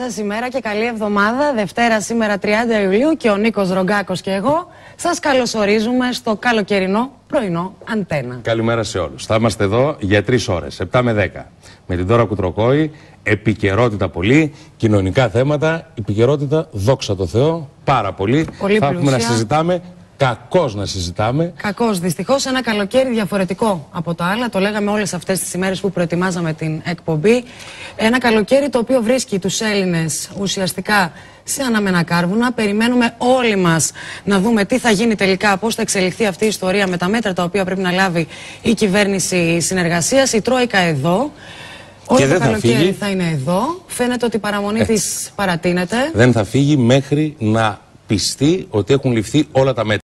σας ημέρα και καλή εβδομάδα. Δευτέρα σήμερα 30 Ιουλίου και ο Νίκος Ρογκάκος και εγώ σας καλωσορίζουμε στο καλοκαιρινό πρωινό Αντένα. Καλημέρα σε όλους. Θα είμαστε εδώ για 3 ώρες, 7 με 10. Με την Δώρα Κουτροκόη, επικαιρότητα πολύ, κοινωνικά θέματα, επικαιρότητα, δόξα τω Θεώ, πάρα πολύ. Θα έχουμε να συζητάμε. Κακώς να συζητάμε. Κακώς, δυστυχώς. Ένα καλοκαίρι διαφορετικό από τα άλλα. Το λέγαμε όλες αυτές τις ημέρες που προετοιμάζαμε την εκπομπή. Ένα καλοκαίρι το οποίο βρίσκει τους Έλληνες ουσιαστικά σε αναμένα κάρβουνα. Περιμένουμε όλοι μας να δούμε τι θα γίνει τελικά, πώς θα εξελιχθεί αυτή η ιστορία με τα μέτρα τα οποία πρέπει να λάβει η κυβέρνηση συνεργασίας. Η Τρόικα εδώ. Όλο το καλοκαίρι θα είναι εδώ. Φαίνεται ότι η παραμονή της παρατείνεται. Δεν θα φύγει μέχρι να πιστεί ότι έχουν ληφθεί όλα τα μέτρα.